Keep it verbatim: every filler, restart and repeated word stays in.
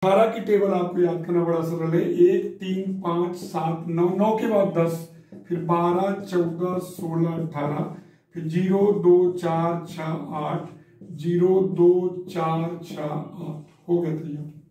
अठारह की टेबल आपको याद करना बड़ा सरल है। एक, तीन, पांच, सात, नौ, नौ के बाद दस, फिर बारह, चौदह, सोलह, अठारह, फिर जीरो, दो, चार, छह, आठ, जीरो, दो, चार, छह, आठ। हो गया तैयार।